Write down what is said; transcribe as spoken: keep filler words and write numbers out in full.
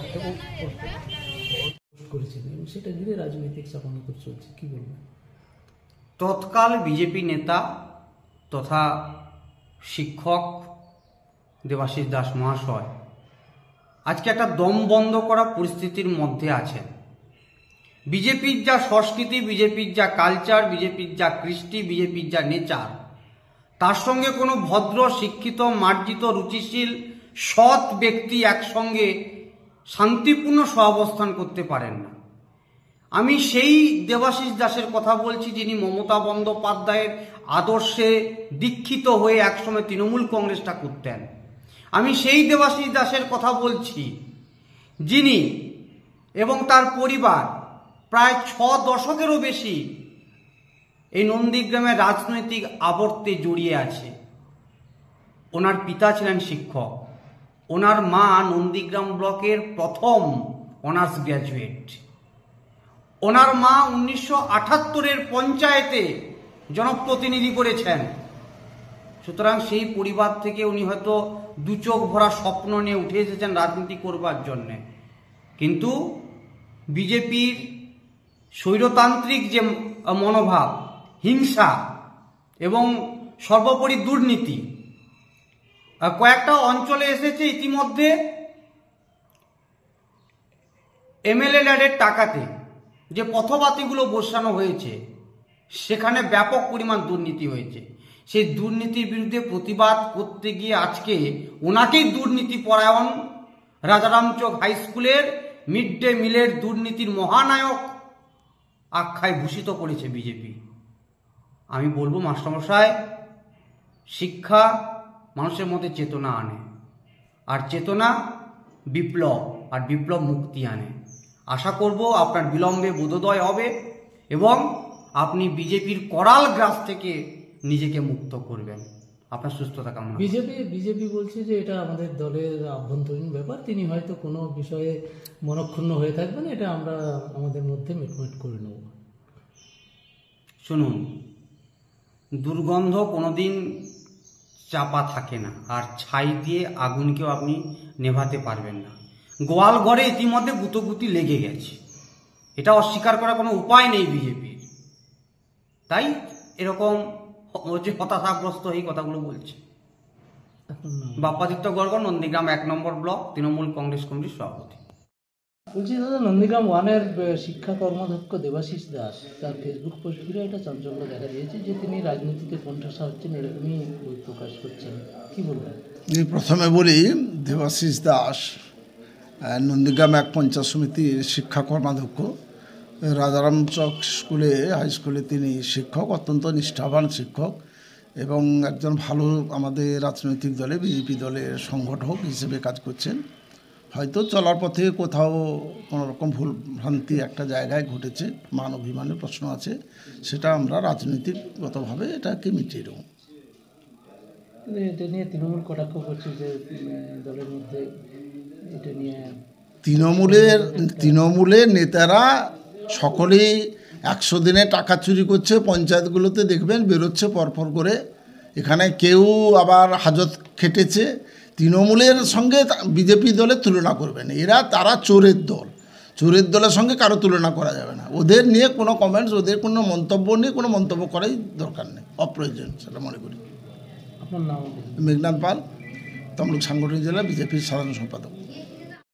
এবং করেছেন এবং সেটা ঘিরে রাজনৈতিক চাপানোতর চলছে, কি বলবেন? তৎকাল বিজেপি নেতা তথা শিক্ষক দেবাশিস দাস মহাশয় আজকে একটা দম বন্ধ করা পরিস্থিতির মধ্যে আছেন। বিজেপির যা সংস্কৃতি, বিজেপির যা কালচার, বিজেপির যা কৃষ্টি, বিজেপির যা নেচার, তার সঙ্গে কোনো ভদ্র, শিক্ষিত, মার্জিত, রুচিশীল, সৎ ব্যক্তি একসঙ্গে শান্তিপূর্ণ সহাবস্থান করতে পারেন না। আমি সেই দেবাশিস দাসের কথা বলছি যিনি মমতা বন্দ্যোপাধ্যায়ের আদর্শে দীক্ষিত হয়ে একসময় তৃণমূল কংগ্রেসটা করতেন। আমি সেই দেবাশিস দাসের কথা বলছি যিনি এবং তার পরিবার প্রায় ছ দশকেরও বেশি এই নন্দীগ্রামের রাজনৈতিক আবর্তে জড়িয়ে আছে। ওনার পিতা ছিলেন শিক্ষক, ওনার মা নন্দীগ্রাম ব্লকের প্রথম অনার্স গ্র্যাজুয়েট, ওনার মা উনিশশো আটাত্তরের পঞ্চায়েতে জনপ্রতিনিধি করেছেন। সুতরাং সেই পরিবার থেকে উনি হয়তো দু চোখ ভরা স্বপ্ন নিয়ে উঠে এসেছেন রাজনীতি করবার জন্যে। কিন্তু বিজেপির স্বৈরতান্ত্রিক যে মনোভাব, হিংসা এবং সর্বোপরি দুর্নীতি কয়েকটা অঞ্চলে এসেছে। ইতিমধ্যে এমএলএ ল্যাডের টাকাতে যে পথবাতিগুলো বসানো হয়েছে সেখানে ব্যাপক পরিমাণ দুর্নীতি হয়েছে। সেই দুর্নীতির বিরুদ্ধে প্রতিবাদ করতে গিয়ে আজকে ওনাকেই দুর্নীতি পরায়ণ রাজারামচক হাই স্কুলের মিড ডে মিলের দুর্নীতির মহানায়ক আখ্যায় ভূষিত করেছে বিজেপি। আমি বলবো মাস্টারমশাই, শিক্ষা মানুষের মধ্যে চেতনা আনে, আর চেতনা বিপ্লব, আর বিপ্লব মুক্তি আনে। আশা করব আপনার বিলম্বে বোধোদয় হবে এবং আপনি বিজেপির করাল গ্রাস থেকে নিজেকে মুক্ত করবেন। আপনার সুস্থতা কামনা। বিজেপি বিজেপি বলছে যে এটা আমাদের দলের আভ্যন্তরীণ ব্যাপার, তিনি হয়তো কোনো বিষয়ে মনক্ষুণ্ণ হয়ে থাকবেন, এটা আমরা আমাদের মধ্যে মিটমিট করে নেব। শুনুন, দুর্গন্ধ কোনোদিন চাপা থাকে না, আর ছাই দিয়ে আগুনকেও আপনি নেভাতে পারবেন না। গোয়াল ঘরে ইতিমধ্যে গুতোগুতি লেগে গেছে, এটা অস্বীকার করার কোনো উপায় নেই বিজেপির। তাই এরকম হচ্ছে হতাশাগ্রস্ত এই কথাগুলো বলছে। বাপ্পাদিত্য গড়গড়, নন্দীগ্রাম এক নম্বর ব্লক তৃণমূল কংগ্রেস কমিটির সভাপতি। বলছি দাদা, নন্দীগ্রাম ওয়ানের শিক্ষা কর্মাধ্যক্ষ দেবাশিস দাস তার ফেসবুক পোস্ট ঘিরে একটা চাঞ্চল্য দেখা দিয়েছে যে তিনি রাজনীতিতে কোণঠাসা হচ্ছেন, এরকমই বই প্রকাশ করছেন, কি বলবেন? প্রথমে বলি, দেবাশিস দাস নন্দীগ্রাম এক পঞ্চায়েত সমিতির শিক্ষা কর্মাধ্যক্ষ। রাজারামচক স্কুলে হাই স্কুলে তিনি শিক্ষক, অত্যন্ত নিষ্ঠাবান শিক্ষক এবং একজন ভালো আমাদের রাজনৈতিক দলে বিজেপি দলের সংগঠক হিসেবে কাজ করছেন। হয়তো চলার পথে কোথাও কোনো রকম ভুল ভ্রান্তি একটা জায়গায় ঘটেছে, মান অভিমানের প্রশ্ন আছে, সেটা আমরা রাজনৈতিকগতভাবে এটাকে মিটিয়ে দেব। এটা নিয়ে তৃণমূল কটাক্ষ করছে যে দলের মধ্যে এটা নিয়ে তৃণমূলের তৃণমূলের নেতারা সকলেই একশো দিনে টাকা চুরি করছে, পঞ্চায়েতগুলোতে দেখবেন বেরোচ্ছে পরপর করে। এখানে কেউ আবার হাজত খেটেছে। তৃণমূলের সঙ্গে বিজেপি দলের তুলনা করবেন, এরা তারা চোরের দল, চোরের দলের সঙ্গে কারো তুলনা করা যাবে না। ওদের নিয়ে কোনো কমেন্টস, ওদের কোনো মন্তব্য নিয়ে কোনো মন্তব্য করাই দরকার নেই, অপ্রয়োজন সেটা মনে করি। আপনার নাম? মেঘনাথ পাল, তমলুক সাংগঠনিক জেলা বিজেপির সাধারণ সম্পাদক।